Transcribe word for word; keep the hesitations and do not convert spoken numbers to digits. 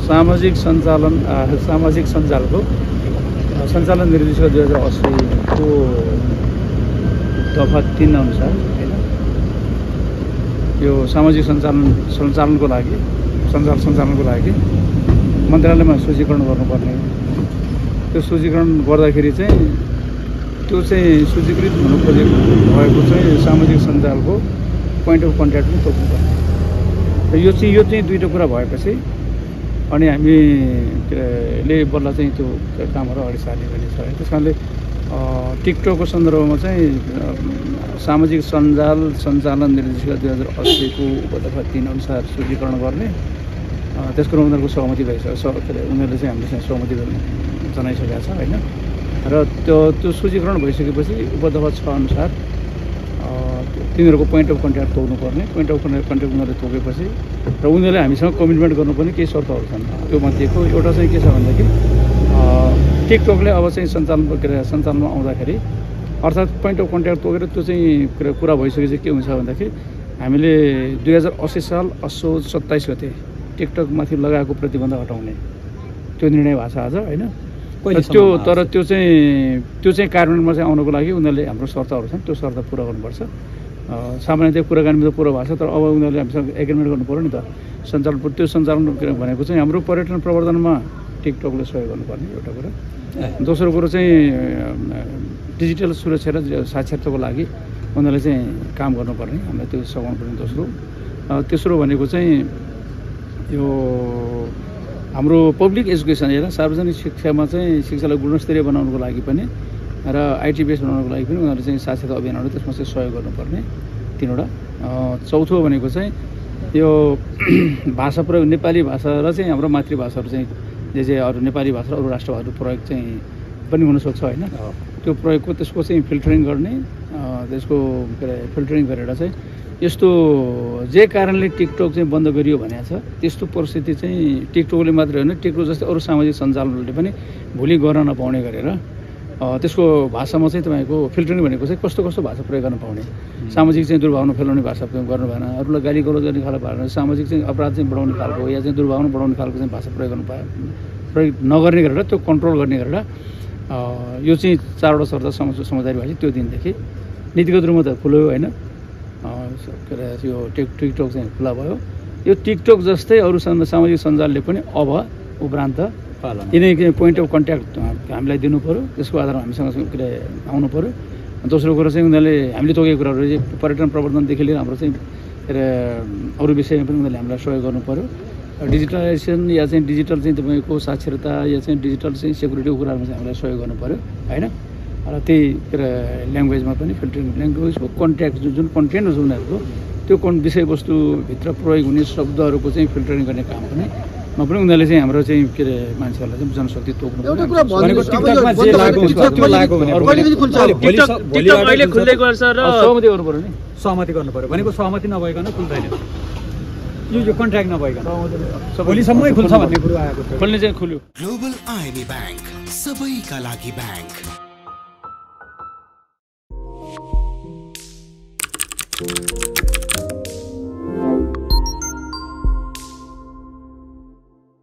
सामाजिक सञ्चालन सामाजिक सञ्जालको सञ्चालन निर्देशिका दुई हजार अस्सीको दफा तीन अनुसार होइन यो सामाजिक सञ्चालन सञ्चालनको लागि सञ्जाल सञ्चालनको लागि मन्त्रालयमा सूचीकरण गर्नुपर्ने। त्यो सूचीकरण गर्दाखेरि चाहिँ त्यो चाहिँ सूचीकृत हुनु खोजेको भएको चाहिँ सामाजिक सञ्जालको पोइन्ट अफ कन्ट्याक्ट पनि तोक्नुपर्ने। र यो चाहिँ यो चाहिँ दुईवटा कुरा भएपछि अनि हामीले बल्ल चाहिँ त्यो कामहरू अगाडि सार्ने पनि छ। त्यस कारणले टिकटकको सन्दर्भमा चाहिँ सामाजिक सञ्जाल सञ्चालन निर्देशिका दुई हजार अस्सीको उपदफा तीन अनुसार सूचीकरण गर्ने त्यसको उनीहरूको सहमति भइसक्यो। उनीहरूले चाहिँ हामीले चाहिँ सहमति जनाइसकेका छ होइन। र त्यो त्यो सूचीकरण भइसकेपछि उपदफा छ अनुसार तिनीहरूको पोइन्ट अफ कन्ट्याक्ट तोक्नुपर्ने। पोइन्ट अफ कन्ट्याक्ट उनीहरूले तोकेपछि र उनीहरूले हामीसँग कमिटमेन्ट गर्नुपर्ने केही शर्तहरू छन्। त्यो मध्येको एउटा चाहिँ के छ भन्दाखेरि टिकटकले अब चाहिँ सञ्चालन के अरे सञ्चालनमा आउँदाखेरि अर्थात् पोइन्ट अफ कन्ट्याक्ट तोकेर त्यो चाहिँ कुरा भइसकेपछि के हुन्छ भन्दाखेरि हामीले दुई हजार अस्सी साल असोज सत्ताइस गते टिकटकमाथि लगाएको प्रतिबन्ध हटाउने त्यो निर्णय भएको छ आज होइन। त्यो तर त्यो चाहिँ त्यो चाहिँ कार्यान्वयनमा चाहिँ आउनको लागि उनीहरूले हाम्रो शर्तहरू छन्, त्यो शर्त पुरा गर्नुपर्छ। सामान्यतया कुराकानीमा त पुरा भएको छ, तर अब उनीहरूले हामीसँग एग्रिमेन्ट गर्नु पऱ्यो नि त। सञ्चालन त्यो सञ्चालन भनेको चाहिँ हाम्रो पर्यटन प्रवर्धनमा टिकटकले सहयोग गर्नुपर्ने एउटा कुरा। दोस्रो कुरो चाहिँ डिजिटल सुरक्षा र साक्षरताको लागि उनीहरूले चाहिँ काम गर्नुपर्ने, हामीलाई त्यो सघाउनु पर्ने दोस्रो। तेस्रो भनेको चाहिँ यो हाम्रो पब्लिक एजुकेसन हेर सार्वजनिक शिक्षामा चाहिँ शिक्षालाई गुणस्तरीय बनाउनुको लागि पनि र आइटी बेस बनाउनुको लागि पनि उनीहरूले चाहिँ साक्षरता अभियानहरू त्यसमा चाहिँ सहयोग गर्नुपर्ने तिनवटा। चौथो भनेको चाहिँ यो भाषा प्रयोग नेपाली भाषा र चाहिँ हाम्रो मातृभाषाहरू चाहिँ जे जे अरू नेपाली भाषा र अरू राष्ट्रभाषाहरू प्रयोग चाहिँ पनि हुनसक्छ होइन। त्यो प्रयोगको त्यसको चाहिँ फिल्टरिङ गर्ने, त्यसको के अरे फिल्टरिङ गरेर चाहिँ यस्तो जे कारणले टिकटक चाहिँ बन्द गरियो भनेको छ त्यस्तो परिस्थिति चाहिँ टिकटकले मात्रै होइन, टिकटक जस्तै अरू सामाजिक सञ्जालहरूले पनि भोलि गर्न नपाउने गरेर त्यसको भाषामा चाहिँ तपाईँको फिल्टरिङ भनेको चाहिँ कस्तो कस्तो भाषा प्रयोग गर्न पाउने, सामाजिक चाहिँ दुर्भावना फैलाउने भाषा प्रयोग गर्नु भएन, अरूलाई गाली गलौज गर्ने खालको भएन, सामाजिक चाहिँ अपराध चाहिँ बढाउने खालको या चाहिँ दुर्भावना बढाउने खालको चाहिँ भाषा प्रयोग गर्नु पाए प्रयोग नगर्ने गरेर त्यो कन्ट्रोल गर्ने गरेर यो चाहिँ चारवटा शर्त समझदारी भएपछि त्यो दिनदेखि नीतिगत रूपमा त खुल्यो होइन। के अरे यो टिक टिकटक चाहिँ खुला भयो। यो टिकटक जस्तै अरू सामाजिक सञ्जालले पनि अब उपरान्त यिनै पोइन्ट अफ कन्ट्याक्ट हामीलाई दिनु पऱ्यो, त्यसको आधारमा हामीसँग के अरे आउनु पऱ्यो। दोस्रो कुरा चाहिँ उनीहरूले हामीले तोकेको कुराहरू चाहिँ पर्यटन प्रवर्धनदेखि लिएर हाम्रो चाहिँ के अरे अरू विषयमा पनि उनीहरूले हामीलाई सहयोग गर्नु पऱ्यो। डिजिटलाइजेसन या चाहिँ डिजिटल चाहिँ तपाईँको साक्षरता या चाहिँ डिजिटल चाहिँ सेक्युरिटीको कुराहरूमा चाहिँ हामीलाई सहयोग गर्नु पऱ्यो होइन। र त्यही के अरे ल्याङ्ग्वेजमा पनि फिल्टरिङ ल्याङ्ग्वेजको कन्ट्याक्ट जुन जुन कन्टेन्ट हुन्छ उनीहरूको त्यो कन् विषयवस्तुभित्र प्रयोग हुने शब्दहरूको चाहिँ फिल्टरिङ गर्ने काम पनि मा पनि उनीहरूले चाहिँ हाम्रो चाहिँ के अरे मान्छेहरूलाई चाहिँ जनशक्ति तोक्नु सहमति गर्नु पऱ्यो नि, सहमति गर्नु पऱ्यो भनेको सहमति नभइकन खुल्दैन। यो जो कन्ट्र्याक्ट नभइकन भोलिसम्मै खुल्छ भन्ने कुरो आएको छ। खोल्ने चाहिँ खुल्यो। ग्लोबल आइएमए ब्याङ्क सबैका लागि ब्याङ्क।